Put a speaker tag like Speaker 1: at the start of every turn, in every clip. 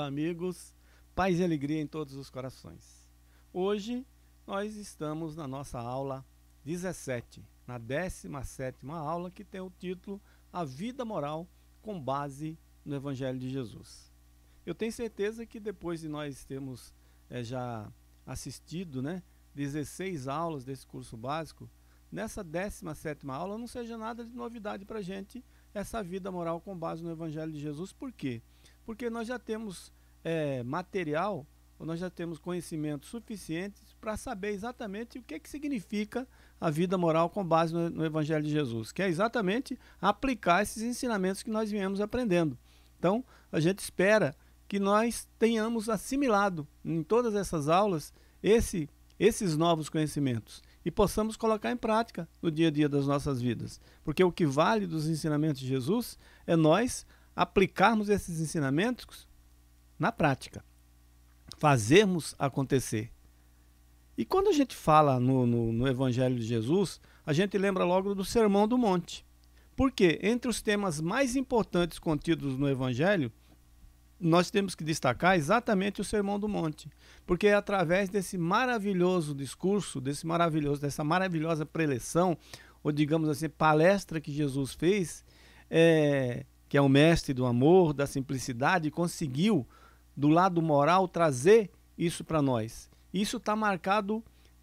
Speaker 1: Olá, amigos. Paz e alegria em todos os corações. Hoje nós estamos na nossa aula 17, na 17ª aula, que tem o título A Vida Moral com base no Evangelho de Jesus. Eu tenho certeza que depois de nós termos já assistido 16 aulas desse curso básico, nessa 17ª aula não seja nada de novidade para a gente essa vida moral com base no Evangelho de Jesus. Por quê? Porque nós já temos material, ou nós já temos conhecimentos suficientes para saber exatamente o que significa a vida moral com base no Evangelho de Jesus, que é exatamente aplicar esses ensinamentos que nós viemos aprendendo. Então, a gente espera que nós tenhamos assimilado em todas essas aulas esses novos conhecimentos e possamos colocar em prática no dia a dia das nossas vidas. Porque o que vale dos ensinamentos de Jesus é nós aplicarmos esses ensinamentos na prática, fazermos acontecer. E quando a gente fala no Evangelho de Jesus, a gente lembra logo do Sermão do Monte. Porque entre os temas mais importantes contidos no Evangelho, nós temos que destacar exatamente o Sermão do Monte, porque é através desse maravilhoso discurso, dessa maravilhosa preleção, ou digamos assim, palestra que Jesus fez, que é o mestre do amor, da simplicidade, conseguiu, do lado moral, trazer isso para nós. Isso está marcado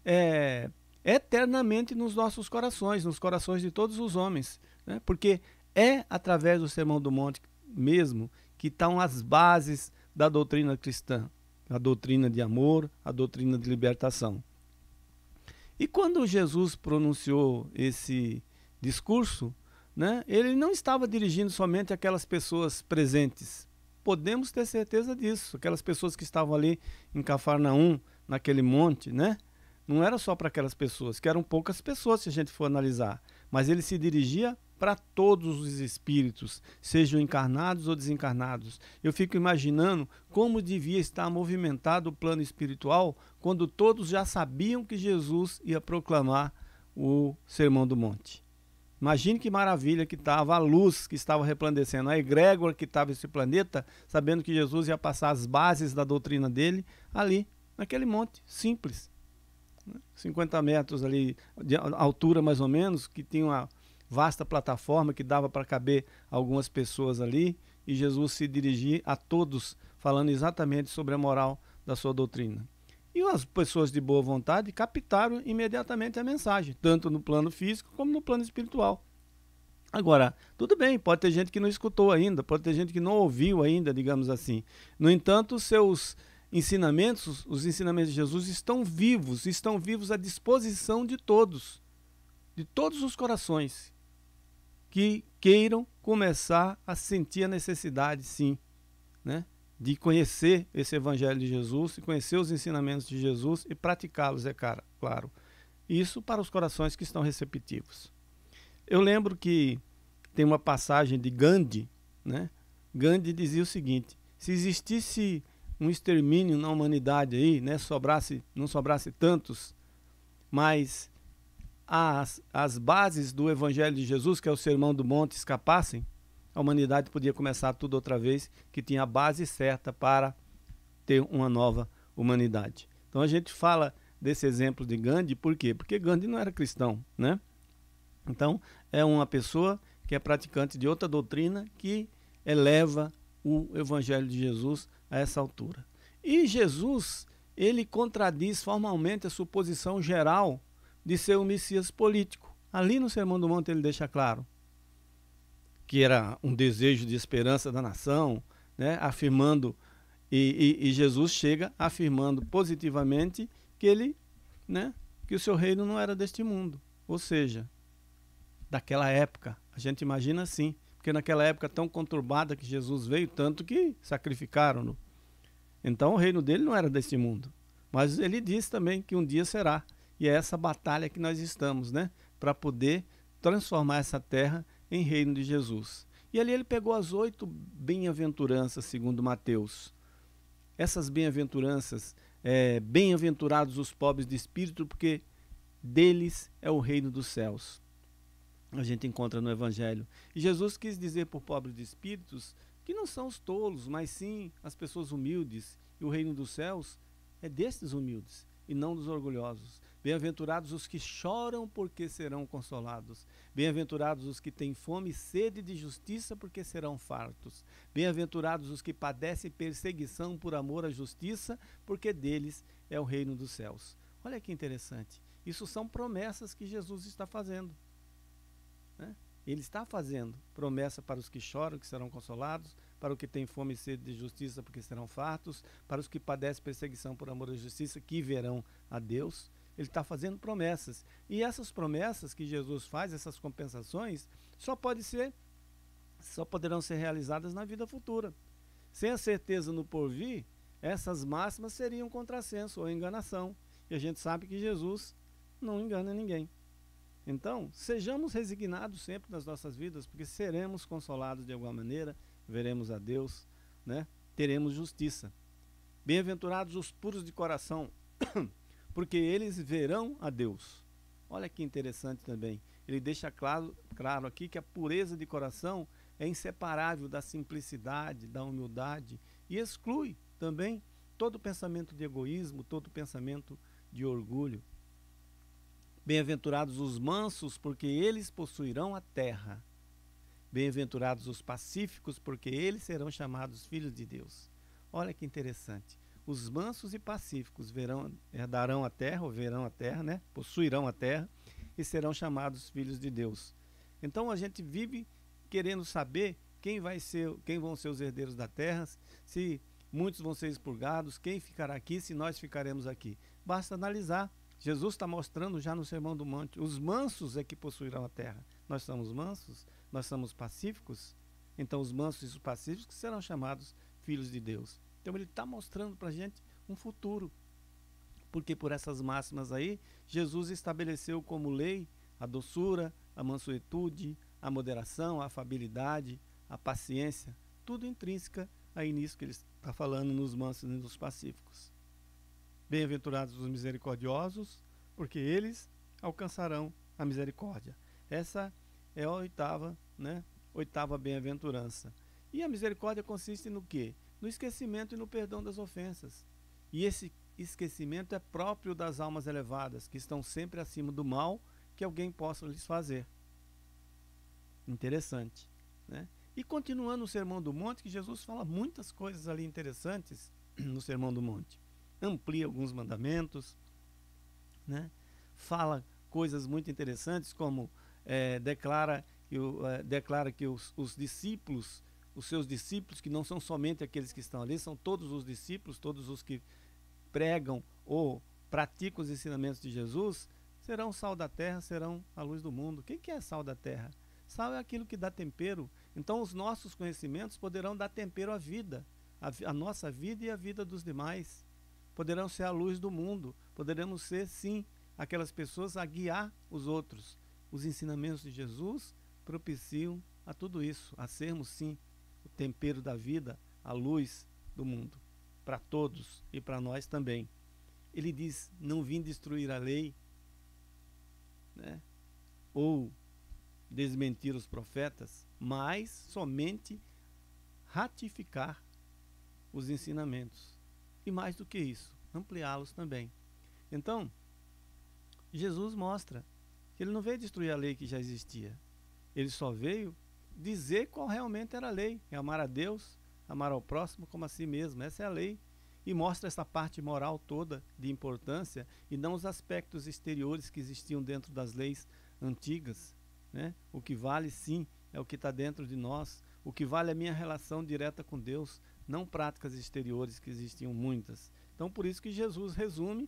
Speaker 1: eternamente nos nossos corações, nos corações de todos os homens, né? Porque é através do Sermão do Monte mesmo que estão as bases da doutrina cristã, a doutrina de amor, a doutrina de libertação. E quando Jesus pronunciou esse discurso, ele não estava dirigindo somente aquelas pessoas presentes. Podemos ter certeza disso, aquelas pessoas que estavam ali em Cafarnaum, naquele monte, não era só para aquelas pessoas, que eram poucas pessoas se a gente for analisar, mas ele se dirigia para todos os espíritos, sejam encarnados ou desencarnados. Eu fico imaginando como devia estar movimentado o plano espiritual quando todos já sabiam que Jesus ia proclamar o Sermão do Monte. Imagine que maravilha que estava a luz que estava resplandecendo, a egrégora que estava esse planeta, sabendo que Jesus ia passar as bases da doutrina dele ali, naquele monte simples. 50 metros ali de altura mais ou menos, que tinha uma vasta plataforma que dava para caber algumas pessoas ali, e Jesus se dirigia a todos, falando exatamente sobre a moral da sua doutrina. E as pessoas de boa vontade captaram imediatamente a mensagem, tanto no plano físico como no plano espiritual. Agora, tudo bem, pode ter gente que não escutou ainda, pode ter gente que não ouviu ainda, digamos assim. No entanto, os seus ensinamentos, os ensinamentos de Jesus estão vivos à disposição de todos os corações que queiram começar a sentir a necessidade, sim, de conhecer esse Evangelho de Jesus, e conhecer os ensinamentos de Jesus e praticá-los, claro. Isso para os corações que estão receptivos. Eu lembro que tem uma passagem de Gandhi, Gandhi dizia o seguinte: se existisse um extermínio na humanidade aí, não sobrasse tantos, mas as bases do Evangelho de Jesus, que é o Sermão do Monte, escapassem, a humanidade podia começar tudo outra vez, que tinha a base certa para ter uma nova humanidade. Então a gente fala desse exemplo de Gandhi, por quê? Porque Gandhi não era cristão, Então é uma pessoa que é praticante de outra doutrina que eleva o Evangelho de Jesus a essa altura. E Jesus, ele contradiz formalmente a suposição geral de ser um Messias político. Ali no Sermão do Monte ele deixa claro que era um desejo de esperança da nação, afirmando, e Jesus chega afirmando positivamente que ele, que o seu reino não era deste mundo, ou seja, daquela época. A gente imagina assim, porque naquela época tão conturbada que Jesus veio, tanto que sacrificaram-no. Então o reino dele não era deste mundo, mas ele diz também que um dia será. E é essa batalha que nós estamos, para poder transformar essa terra em reino de Jesus. E ali ele pegou as 8 bem-aventuranças, segundo Mateus. Essas bem-aventuranças, bem-aventurados os pobres de espírito, porque deles é o reino dos céus. A gente encontra no Evangelho. E Jesus quis dizer por pobres de espíritos que não são os tolos, mas sim as pessoas humildes. E o reino dos céus é destes humildes e não dos orgulhosos. Bem-aventurados os que choram, porque serão consolados. Bem-aventurados os que têm fome e sede de justiça, porque serão fartos. Bem-aventurados os que padecem perseguição por amor à justiça, porque deles é o reino dos céus. Olha que interessante. Isso são promessas que Jesus está fazendo, né? Ele está fazendo promessa para os que choram, que serão consolados, para os que têm fome e sede de justiça, porque serão fartos, para os que padecem perseguição por amor à justiça, que verão a Deus. Ele está fazendo promessas. E essas promessas que Jesus faz, essas compensações, só poderão ser realizadas na vida futura. Sem a certeza no porvir, essas máximas seriam contrassenso ou enganação. E a gente sabe que Jesus não engana ninguém. Então, sejamos resignados sempre nas nossas vidas, porque seremos consolados de alguma maneira, veremos a Deus, né? Teremos justiça. Bem-aventurados os puros de coração, porque eles verão a Deus. Olha que interessante também. Ele deixa claro aqui que a pureza de coração é inseparável da simplicidade, da humildade, e exclui também todo pensamento de egoísmo, todo pensamento de orgulho. Bem-aventurados os mansos, porque eles possuirão a terra. Bem-aventurados os pacíficos, porque eles serão chamados filhos de Deus. Olha que interessante. Os mansos e pacíficos herdarão a terra, ou verão a terra, né? Possuirão a terra e serão chamados filhos de Deus. Então a gente vive querendo saber quem vão ser os herdeiros da terra, se muitos vão ser expurgados, quem ficará aqui, se nós ficaremos aqui. Basta analisar. Jesus está mostrando já no Sermão do Monte, os mansos é que possuirão a terra. Nós somos mansos, nós somos pacíficos, então os mansos e os pacíficos serão chamados filhos de Deus. Então ele está mostrando para a gente um futuro, porque por essas máximas aí, Jesus estabeleceu como lei a doçura, a mansuetude, a moderação, a afabilidade, a paciência, tudo intrínseca aí nisso que ele está falando nos mansos e nos pacíficos. Bem-aventurados os misericordiosos, porque eles alcançarão a misericórdia. Essa é a oitava bem-aventurança. E a misericórdia consiste no quê? No esquecimento e no perdão das ofensas. E esse esquecimento é próprio das almas elevadas, que estão sempre acima do mal que alguém possa lhes fazer. Interessante, né? E continuando no Sermão do Monte, que Jesus fala muitas coisas ali interessantes no Sermão do Monte. Amplia alguns mandamentos, né? Fala coisas muito interessantes, como declara que os discípulos, os seus discípulos, que não são somente aqueles que estão ali, são todos os discípulos, todos os que pregam ou praticam os ensinamentos de Jesus, serão sal da terra, serão a luz do mundo. O que é sal da terra? Sal é aquilo que dá tempero. Então os nossos conhecimentos poderão dar tempero à vida, a nossa vida e a vida dos demais. Poderão ser a luz do mundo, poderemos ser, sim, aquelas pessoas a guiar os outros. Os ensinamentos de Jesus propiciam a tudo isso, a sermos, sim, o tempero da vida, a luz do mundo, para todos e para nós também. Ele diz, não vim destruir a lei, né? Ou desmentir os profetas, mas somente ratificar os ensinamentos. E mais do que isso, ampliá-los também. Então, Jesus mostra que ele não veio destruir a lei que já existia. Ele só veio dizer qual realmente era a lei. É amar a Deus, amar ao próximo como a si mesmo. Essa é a lei. E mostra essa parte moral toda de importância e não os aspectos exteriores que existiam dentro das leis antigas, né? O que vale, sim, é o que está dentro de nós. O que vale é a minha relação direta com Deus, não práticas exteriores que existiam muitas. Então por isso que Jesus resume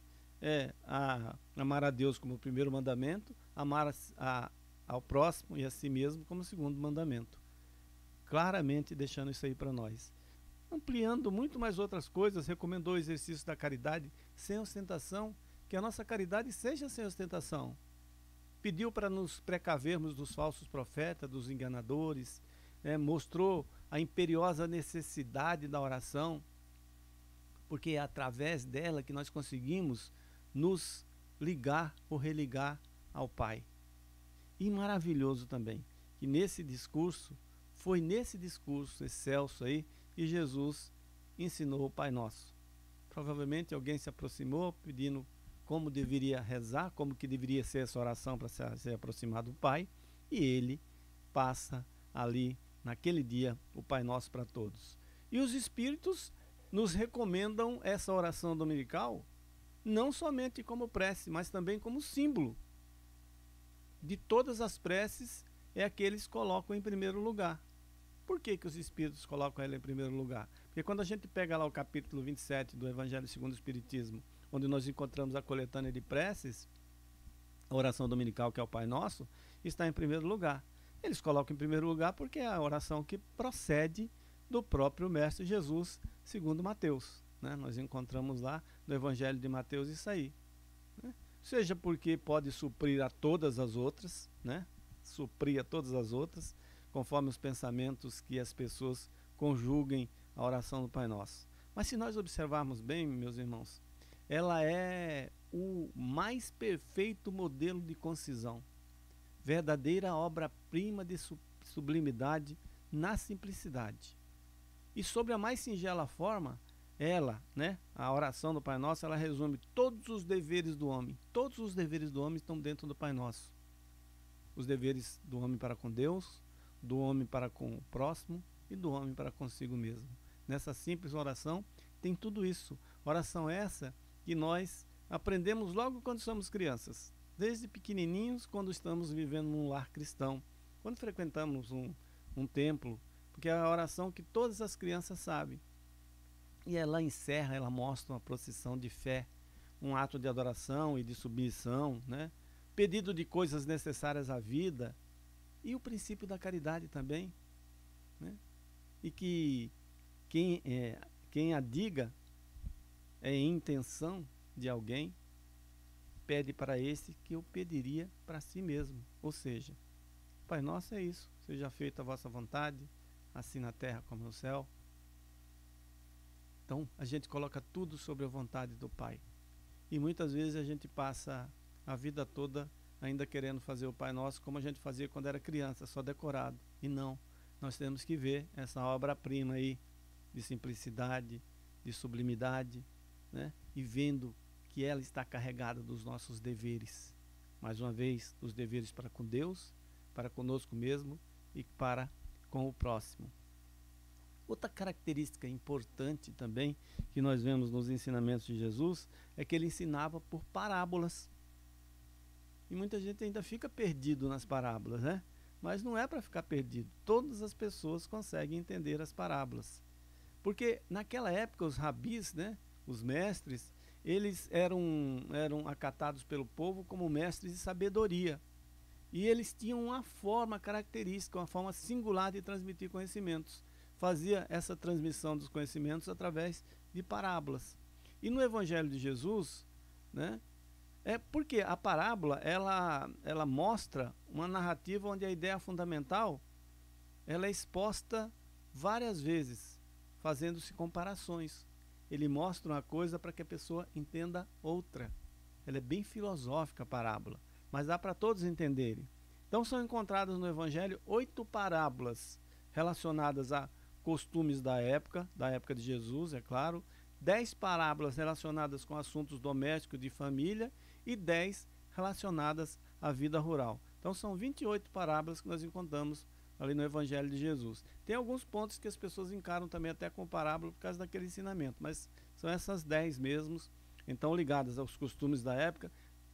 Speaker 1: amar a Deus como o primeiro mandamento, amar ao próximo e a si mesmo como o segundo mandamento, claramente deixando isso aí para nós. Ampliando muito mais outras coisas, recomendou o exercício da caridade sem ostentação, que a nossa caridade seja sem ostentação. Pediu para nos precavermos dos falsos profetas, dos enganadores, mostrou a imperiosa necessidade da oração, porque é através dela que nós conseguimos nos ligar ou religar ao Pai. E maravilhoso também, que nesse discurso foi nesse discurso excelso aí que Jesus ensinou o Pai Nosso. Provavelmente alguém se aproximou pedindo como deveria rezar, como que deveria ser essa oração para se aproximar do Pai, e ele passa ali naquele dia o Pai Nosso para todos. E os Espíritos nos recomendam essa oração dominical não somente como prece, mas também como símbolo de todas as preces, é a que eles colocam em primeiro lugar. Por que os Espíritos colocam ela em primeiro lugar? Porque quando a gente pega lá o capítulo 27 do Evangelho segundo o Espiritismo, onde nós encontramos a coletânea de preces, a oração dominical, que é o Pai Nosso, está em primeiro lugar. Eles colocam em primeiro lugar porque é a oração que procede do próprio Mestre Jesus, segundo Mateus. Né? Nós encontramos lá no Evangelho de Mateus isso aí. Né? Seja porque pode suprir a todas as outras, né? Suprir a todas as outras, conforme os pensamentos que as pessoas conjuguem a oração do Pai Nosso. Mas se nós observarmos bem, meus irmãos, ela é o mais perfeito modelo de concisão, verdadeira obra-prima de sublimidade na simplicidade. E sobre a mais singela forma, ela, né, a oração do Pai Nosso, ela resume todos os deveres do homem. Todos os deveres do homem estão dentro do Pai Nosso. Os deveres do homem para com Deus, do homem para com o próximo e do homem para consigo mesmo. Nessa simples oração tem tudo isso. Oração essa que nós aprendemos logo quando somos crianças, desde pequenininhos, quando estamos vivendo num lar cristão, quando frequentamos um templo, porque é a oração que todas as crianças sabem. E ela encerra, ela mostra uma procissão de fé, um ato de adoração e de submissão, né? Pedido de coisas necessárias à vida e o princípio da caridade também, né? E que quem a diga é em intenção de alguém, pede para esse que eu pediria para si mesmo. Ou seja, Pai Nosso é isso, seja feita a vossa vontade, assim na terra como no céu. Então a gente coloca tudo sobre a vontade do Pai. E muitas vezes a gente passa a vida toda ainda querendo fazer o Pai Nosso como a gente fazia quando era criança, só decorado. E não, nós temos que ver essa obra-prima aí de simplicidade, de sublimidade, né? E vendo que ela está carregada dos nossos deveres. Mais uma vez, os deveres para com Deus, para conosco mesmo e para com o próximo. Outra característica importante também que nós vemos nos ensinamentos de Jesus é que ele ensinava por parábolas. E muita gente ainda fica perdido nas parábolas, né? Mas não é para ficar perdido. Todas as pessoas conseguem entender as parábolas. Porque naquela época os rabis, né, os mestres, eles eram acatados pelo povo como mestres de sabedoria. E eles tinham uma forma característica, uma forma singular de transmitir conhecimentos. Fazia essa transmissão dos conhecimentos através de parábolas. E no Evangelho de Jesus, né, porque a parábola ela mostra uma narrativa onde a ideia fundamental ela é exposta várias vezes, fazendo-se comparações. Ele mostra uma coisa para que a pessoa entenda outra. Ela é bem filosófica a parábola, mas dá para todos entenderem. Então são encontradas no Evangelho 8 parábolas relacionadas a costumes da época de Jesus, é claro, 10 parábolas relacionadas com assuntos domésticos de família e 10 relacionadas à vida rural. Então são 28 parábolas que nós encontramos ali no Evangelho de Jesus. Tem alguns pontos que as pessoas encaram também até com parábola por causa daquele ensinamento, mas são essas 10 mesmos, então ligadas aos costumes da época.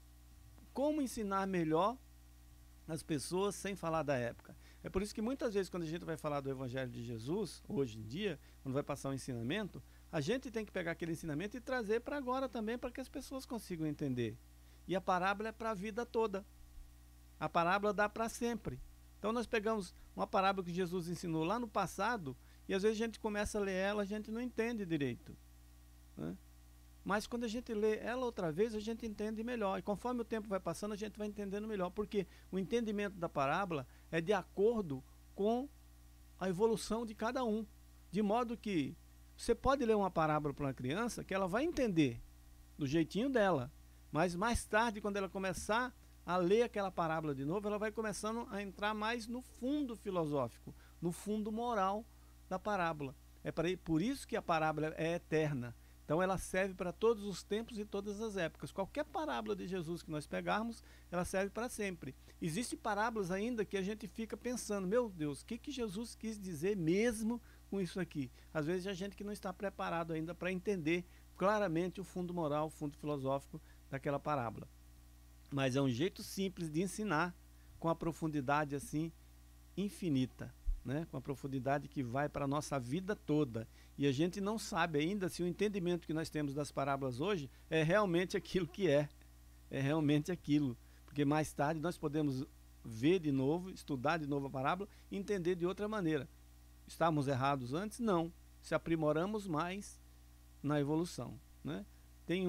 Speaker 1: Como ensinar melhor as pessoas sem falar da época? É por isso que muitas vezes quando a gente vai falar do Evangelho de Jesus, hoje em dia, quando vai passar um ensinamento, a gente tem que pegar aquele ensinamento e trazer para agora também, para que as pessoas consigam entender. E a parábola é para a vida toda. A parábola dá para sempre. Então nós pegamos uma parábola que Jesus ensinou lá no passado e às vezes a gente começa a ler ela, a gente não entende direito, né? Mas quando a gente lê ela outra vez, a gente entende melhor. E conforme o tempo vai passando, a gente vai entendendo melhor. Porque o entendimento da parábola é de acordo com a evolução de cada um. De modo que você pode ler uma parábola para uma criança que ela vai entender do jeitinho dela. Mas mais tarde, quando ela começar a ler aquela parábola de novo, ela vai começando a entrar mais no fundo filosófico, no fundo moral da parábola. Por isso que a parábola é eterna. Então ela serve para todos os tempos e todas as épocas. Qualquer parábola de Jesus que nós pegarmos, ela serve para sempre. Existem parábolas ainda que a gente fica pensando, meu Deus, o que Jesus quis dizer mesmo com isso aqui? Às vezes a gente que não está preparado ainda para entender claramente o fundo moral, o fundo filosófico daquela parábola. Mas é um jeito simples de ensinar com a profundidade assim infinita, né? Com a profundidade que vai para a nossa vida toda. E a gente não sabe ainda se o entendimento que nós temos das parábolas hoje é realmente aquilo que é realmente aquilo. Porque mais tarde nós podemos ver de novo, estudar de novo a parábola e entender de outra maneira. Estávamos errados antes? Não. Se aprimoramos mais na evolução, né? Tem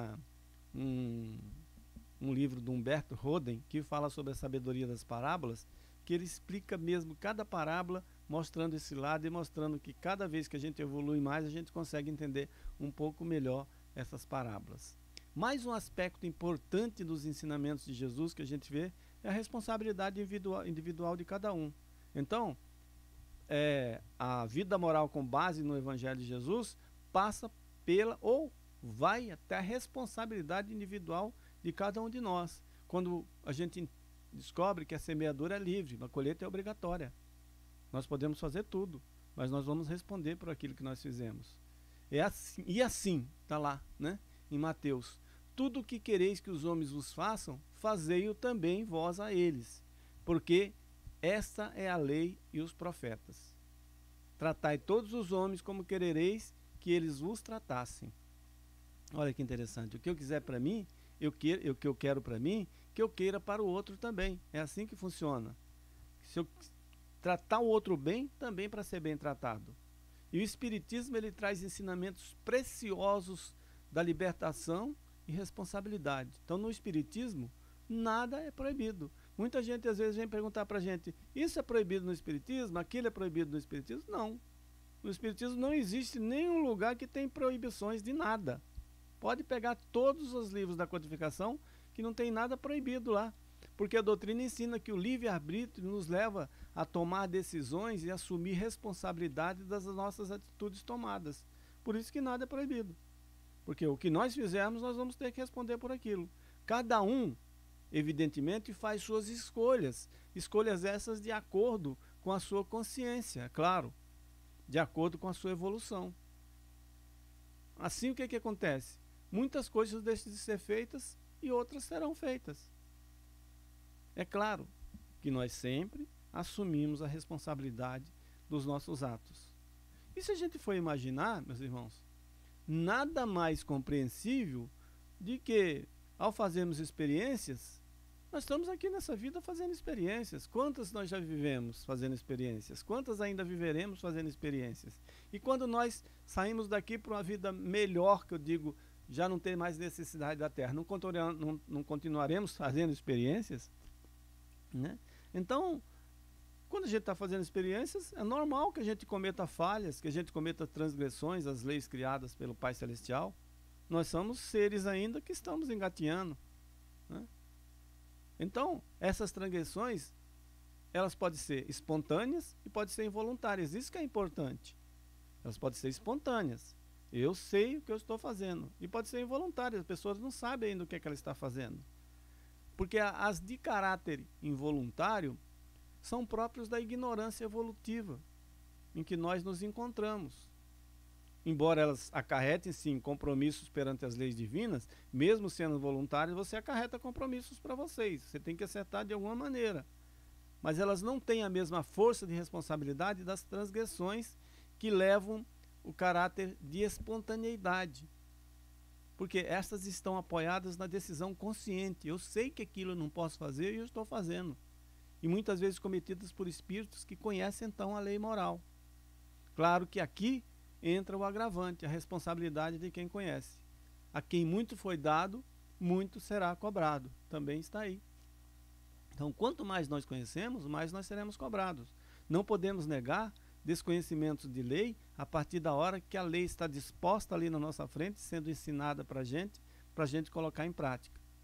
Speaker 1: um livro do Humberto Roden que fala sobre a sabedoria das parábolas, que ele explica mesmo cada parábola, mostrando esse lado e mostrando que cada vez que a gente evolui mais, a gente consegue entender um pouco melhor essas parábolas. Mais um aspecto importante dos ensinamentos de Jesus que a gente vê é a responsabilidade individual de cada um. Então, a vida moral com base no Evangelho de Jesus passa ou vai até a responsabilidade individual de cada um de nós. Quando a gente descobre que a semeadura é livre, a colheita é obrigatória. Nós podemos fazer tudo, mas nós vamos responder por aquilo que nós fizemos. E assim, está lá, né, em Mateus. Tudo o que quereis que os homens vos façam, fazei-o também vós a eles, porque esta é a lei e os profetas. Tratai todos os homens como querereis que eles vos tratassem. Olha que interessante. O que eu quiser para mim, o que eu quero para mim, que eu queira para o outro também. É assim que funciona. Se eu tratar o outro bem, também para ser bem tratado. E o Espiritismo, ele traz ensinamentos preciosos da libertação e responsabilidade. Então, no Espiritismo, nada é proibido. Muita gente às vezes vem perguntar para a gente, isso é proibido no Espiritismo? Aquilo é proibido no Espiritismo? Não. No Espiritismo não existe nenhum lugar que tem proibições de nada. Pode pegar todos os livros da codificação que não tem nada proibido lá. Porque a doutrina ensina que o livre-arbítrio nos leva a tomar decisões e assumir responsabilidade das nossas atitudes tomadas. Por isso que nada é proibido. Porque o que nós fizermos, nós vamos ter que responder por aquilo. Cada um, evidentemente, faz suas escolhas. Escolhas essas de acordo com a sua consciência, claro. De acordo com a sua evolução. Assim, o que acontece? Muitas coisas deixam de ser feitas e outras serão feitas. É claro que nós sempre assumimos a responsabilidade dos nossos atos. E se a gente for imaginar, meus irmãos, nada mais compreensível de que, ao fazermos experiências, nós estamos aqui nessa vida fazendo experiências. Quantas nós já vivemos fazendo experiências? Quantas ainda viveremos fazendo experiências? E quando nós saímos daqui para uma vida melhor, que eu digo, já não tem mais necessidade da terra, não continuaremos fazendo experiências? Né? Então, quando a gente está fazendo experiências, é normal que a gente cometa falhas, que a gente cometa transgressões às leis criadas pelo Pai Celestial. Nós somos seres ainda que estamos engatinhando, né? Então, essas transgressões, elas podem ser espontâneas e podem ser involuntárias. Isso que é importante. Elas podem ser espontâneas. Eu sei o que eu estou fazendo. E pode ser involuntárias. As pessoas não sabem ainda o que é que ela está fazendo. Porque as de caráter involuntário são próprios da ignorância evolutiva em que nós nos encontramos. Embora elas acarretem, sim, compromissos perante as leis divinas, mesmo sendo voluntárias, você acarreta compromissos para vocês. Você tem que acertar de alguma maneira. Mas elas não têm a mesma força de responsabilidade das transgressões que levam o caráter de espontaneidade. Porque estas estão apoiadas na decisão consciente. Eu sei que aquilo eu não posso fazer e eu estou fazendo. E muitas vezes cometidas por espíritos que conhecem então a lei moral. Claro que aqui entra o agravante, a responsabilidade de quem conhece. A quem muito foi dado, muito será cobrado. Também está aí. Então, quanto mais nós conhecemos, mais nós seremos cobrados. Não podemos negar desconhecimentos de lei a partir da hora que a lei está disposta ali na nossa frente, sendo ensinada para a gente colocar em prática.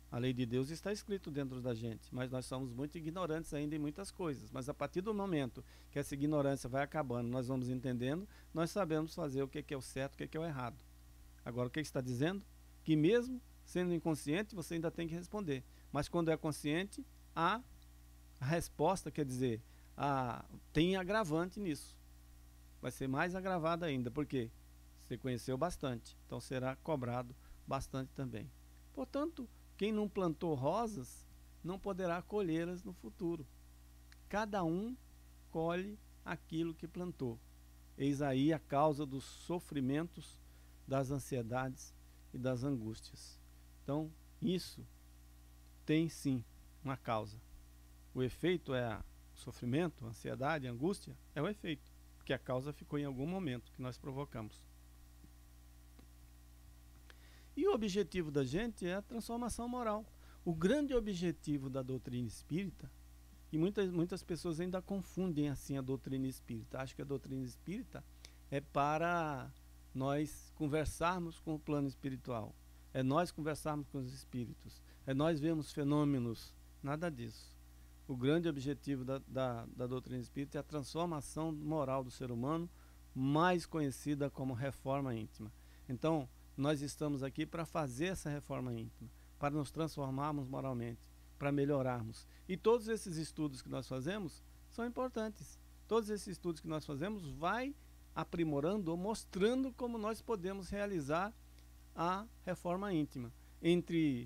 Speaker 1: A lei de Deus está escrito dentro da gente, mas nós somos muito ignorantes ainda em muitas coisas. Mas a partir do momento que essa ignorância vai acabando, nós vamos entendendo, nós sabemos fazer o que é o certo, o que é o errado. Agora, o que está dizendo? Que mesmo sendo inconsciente, você ainda tem que responder. Mas quando é consciente, a resposta, quer dizer, tem agravante nisso. Vai ser mais agravado ainda, porque você conheceu bastante, então será cobrado bastante também. Portanto, quem não plantou rosas, não poderá colhê-las no futuro. Cada um colhe aquilo que plantou. Eis aí a causa dos sofrimentos, das ansiedades e das angústias. Então, isso tem sim uma causa. O efeito é o sofrimento, a ansiedade, a angústia, é o efeito, porque a causa ficou em algum momento que nós provocamos. E o objetivo da gente é a transformação moral. O grande objetivo da doutrina espírita, e muitas pessoas ainda confundem assim a doutrina espírita, acham que a doutrina espírita é para nós conversarmos com o plano espiritual, é nós conversarmos com os espíritos, é nós vermos fenômenos, nada disso. O grande objetivo da doutrina espírita é a transformação moral do ser humano, mais conhecida como reforma íntima. Então, nós estamos aqui para fazer essa reforma íntima, para nos transformarmos moralmente, para melhorarmos. E todos esses estudos que nós fazemos são importantes. Todos esses estudos que nós fazemos vai aprimorando ou mostrando como nós podemos realizar a reforma íntima. Entre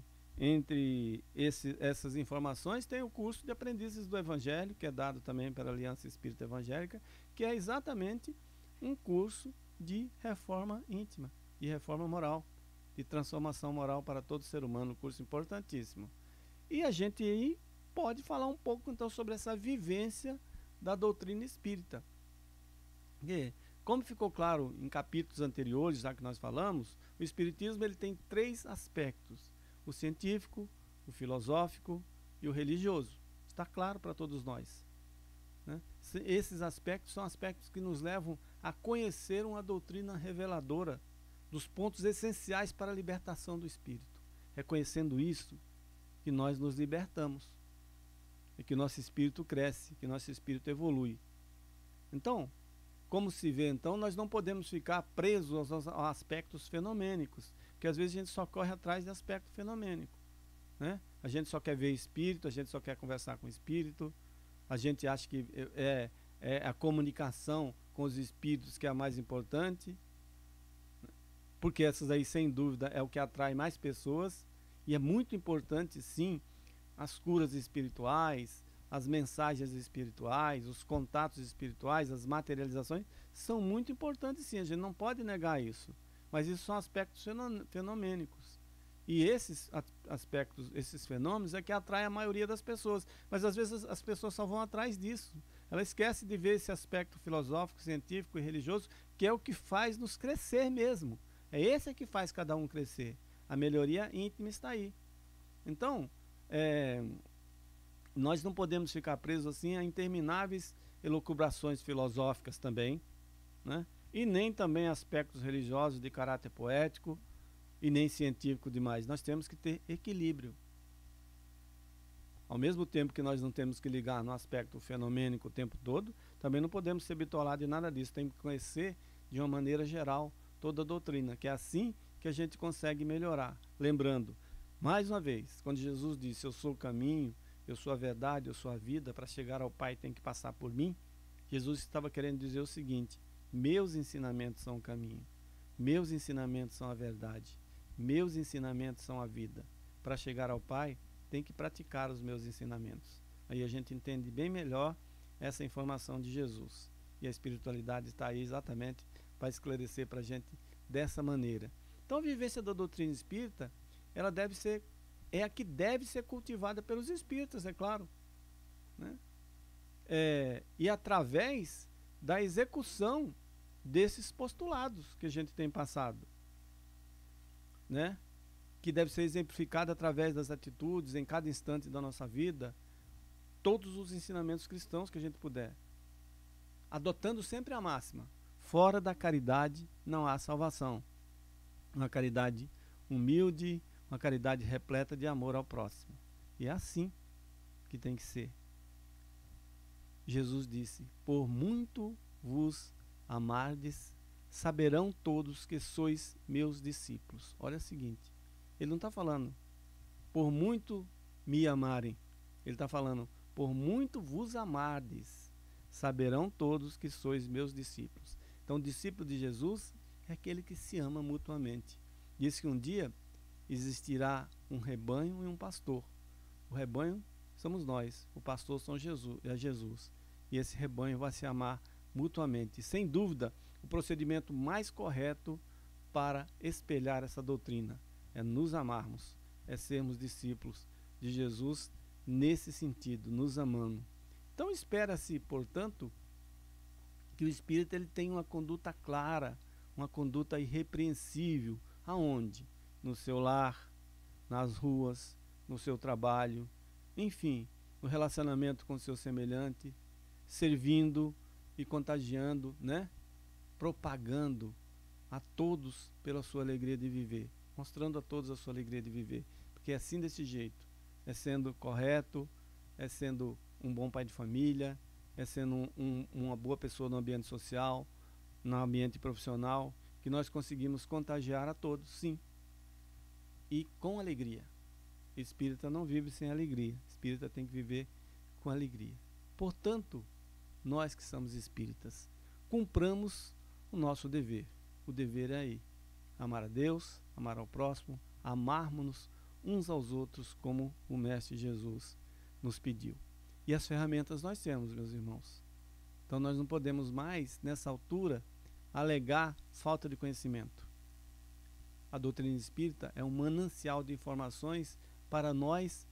Speaker 1: essas informações tem o curso de aprendizes do Evangelho, que é dado também pela Aliança Espírita Evangélica, que é exatamente um curso de reforma íntima e reforma moral, de transformação moral para todo ser humano, um curso importantíssimo. E a gente aí pode falar um pouco então sobre essa vivência da doutrina espírita. E, como ficou claro em capítulos anteriores, já que nós falamos, o espiritismo ele tem 3 aspectos: o científico, o filosófico e o religioso. Está claro para todos nós, né? Esses aspectos são aspectos que nos levam a conhecer uma doutrina reveladora dos pontos essenciais para a libertação do espírito. É conhecendo isso que nós nos libertamos, e que nosso espírito cresce, que nosso espírito evolui. Então, como se vê, então, nós não podemos ficar presos aos aspectos fenomênicos, porque às vezes a gente só corre atrás de aspecto fenomênico, né? A gente só quer ver espírito, a gente só quer conversar com o espírito, a gente acha que é a comunicação com os espíritos que é a mais importante, porque essas aí, sem dúvida, é o que atrai mais pessoas, e é muito importante, sim, as curas espirituais, as mensagens espirituais, os contatos espirituais, as materializações, são muito importantes, sim, a gente não pode negar isso, mas isso são aspectos fenomênicos. E esses aspectos, esses fenômenos é que atraem a maioria das pessoas, mas às vezes as pessoas só vão atrás disso. Ela esquece de ver esse aspecto filosófico, científico e religioso, que é o que faz nos crescer mesmo. É esse que faz cada um crescer. A melhoria íntima está aí. Então, nós não podemos ficar presos assim a intermináveis elucubrações filosóficas também, né? E nem também aspectos religiosos de caráter poético e nem científico demais. Nós temos que ter equilíbrio. Ao mesmo tempo que nós não temos que ligar no aspecto fenomênico o tempo todo, também não podemos ser bitolados de nada disso. Temos que conhecer de uma maneira geral toda a doutrina, que é assim que a gente consegue melhorar. Lembrando, mais uma vez, quando Jesus disse: eu sou o caminho, eu sou a verdade, eu sou a vida, para chegar ao Pai tem que passar por mim, Jesus estava querendo dizer o seguinte: meus ensinamentos são o caminho, meus ensinamentos são a verdade, meus ensinamentos são a vida. Para chegar ao Pai, tem que praticar os meus ensinamentos. Aí a gente entende bem melhor essa informação de Jesus. E a espiritualidade está aí exatamente para esclarecer para a gente dessa maneira. Então a vivência da doutrina espírita, ela é a que deve ser cultivada pelos espíritas, é claro, né? E através da execução desses postulados que a gente tem passado, né? Que deve ser exemplificado através das atitudes em cada instante da nossa vida, todos os ensinamentos cristãos que a gente puder, adotando sempre a máxima: fora da caridade não há salvação. Uma caridade humilde, uma caridade repleta de amor ao próximo. E é assim que tem que ser. Jesus disse: por muito vos amardes, saberão todos que sois meus discípulos. Olha o seguinte, ele não está falando por muito me amarem, ele está falando por muito vos amardes, saberão todos que sois meus discípulos. Então, o discípulo de Jesus é aquele que se ama mutuamente. Diz que um dia existirá um rebanho e um pastor. O rebanho somos nós, o pastor é Jesus. E esse rebanho vai se amar mutuamente. Sem dúvida, o procedimento mais correto para espelhar essa doutrina é nos amarmos, é sermos discípulos de Jesus nesse sentido, nos amando. Então espera-se, portanto, que o espírita ele tenha uma conduta clara, uma conduta irrepreensível. Aonde? No seu lar, nas ruas, no seu trabalho, enfim, no relacionamento com o seu semelhante, servindo e contagiando, né? Propagando a todos pela sua alegria de viver, mostrando a todos a sua alegria de viver, porque é assim, desse jeito, é sendo correto, é sendo um bom pai de família, é sendo uma boa pessoa no ambiente social, no ambiente profissional, que nós conseguimos contagiar a todos, sim, e com alegria. Espírita não vive sem alegria, espírita tem que viver com alegria. Portanto, nós que somos espíritas, cumpramos o nosso dever. O dever é aí, amar a Deus, amar ao próximo, amarmos-nos uns aos outros como o Mestre Jesus nos pediu. E as ferramentas nós temos, meus irmãos. Então nós não podemos mais, nessa altura, alegar falta de conhecimento. A doutrina espírita é um manancial de informações para nós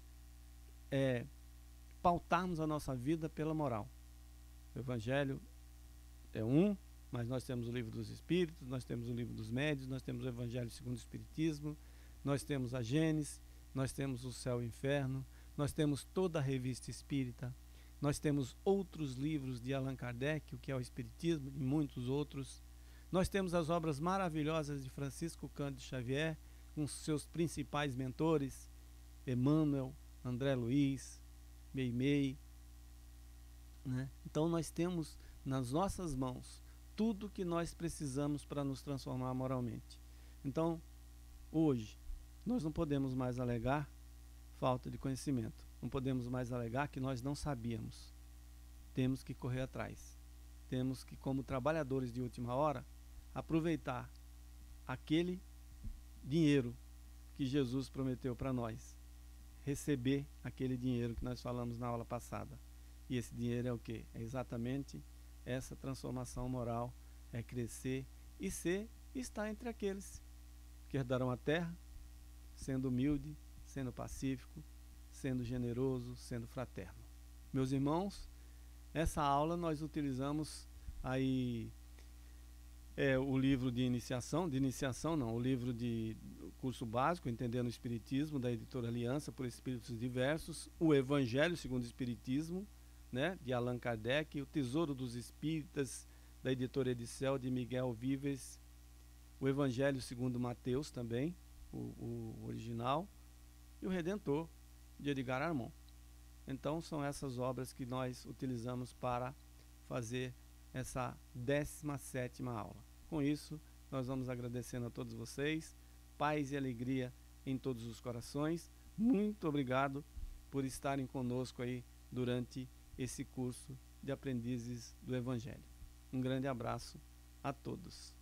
Speaker 1: pautarmos a nossa vida pela moral. O Evangelho é um, mas nós temos o Livro dos Espíritos, nós temos o Livro dos Médiuns, nós temos o Evangelho segundo o Espiritismo, nós temos a Gênesis, nós temos o Céu e o Inferno, nós temos toda a Revista Espírita, nós temos outros livros de Allan Kardec, o que é o Espiritismo, e muitos outros. Nós temos as obras maravilhosas de Francisco Cândido Xavier, com seus principais mentores, Emmanuel, André Luiz, Meimei, né? Então nós temos nas nossas mãos tudo que nós precisamos para nos transformar moralmente. Então, hoje, nós não podemos mais alegar falta de conhecimento. Não podemos mais alegar que nós não sabíamos. Temos que correr atrás. Temos que, como trabalhadores de última hora, aproveitar aquele dinheiro que Jesus prometeu para nós. Receber aquele dinheiro que nós falamos na aula passada. E esse dinheiro é o quê? É exatamente essa transformação moral, é crescer e estar entre aqueles que herdarão a terra, sendo humilde, sendo pacífico, sendo generoso, sendo fraterno. Meus irmãos, essa aula nós utilizamos aí o livro de iniciação não, o livro de curso básico, Entendendo o Espiritismo, da editora Aliança por Espíritos Diversos, o Evangelho segundo o Espiritismo, né, de Allan Kardec, o Tesouro dos Espíritas, da editora Edicel, de Miguel Vives, o Evangelho segundo Mateus também, o original, e o Redentor, de Edgar Armand. Então são essas obras que nós utilizamos para fazer essa 17ª aula. Com isso, nós vamos agradecendo a todos vocês, paz e alegria em todos os corações. Muito obrigado por estarem conosco aí durante esse curso de aprendizes do Evangelho. Um grande abraço a todos.